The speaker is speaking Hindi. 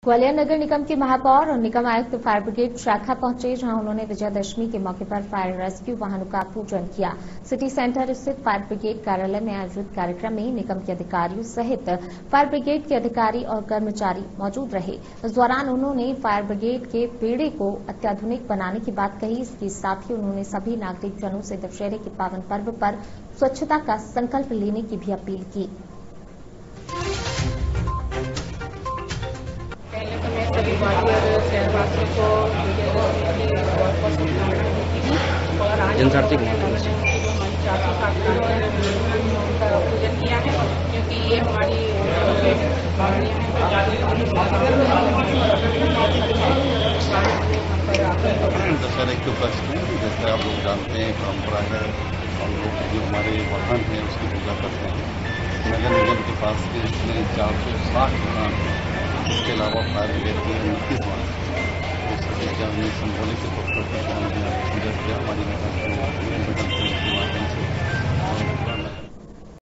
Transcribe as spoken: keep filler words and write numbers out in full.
ग्वालियर नगर निगम के महापौर और निगम आयुक्त फायर ब्रिगेड शाखा पहुंचे, जहां उन्होंने विजयदशमी के मौके पर फायर रेस्क्यू वाहनों का पूजन किया। सिटी सेंटर स्थित फायर ब्रिगेड कार्यालय में आयोजित कार्यक्रम में निगम के अधिकारियों सहित फायर ब्रिगेड के अधिकारी और कर्मचारी मौजूद रहे। इस दौरान उन्होंने फायर ब्रिगेड के बेड़े को अत्याधुनिक बनाने की बात कही। इसके साथ ही उन्होंने सभी नागरिक जनों से दशहरे के पावन पर्व पर स्वच्छता का संकल्प लेने की भी अपील की। सभी ग्वालियर शहरवासियों को विजयदशमी की बहुत बहुत शुभकामनाएं देती हूँ। और आज जनसार्थी जो हमारी चाची साक्षात है उनका पूजन किया है, क्योंकि ये हमारी दशहरे के उपलक्ष्य में जैसे आप लोग जानते हैं परंपरा है, हम लोग जो हमारे वाहन हैं उसकी पूजा करते हैं। नगर निगम के पास के इसमें चार सौ साठ वाहन है, इसके अलावा फायर ब्रिगेड के उनतीस वाहन, तो सभी का हमने सिंबॉलिक तौर पर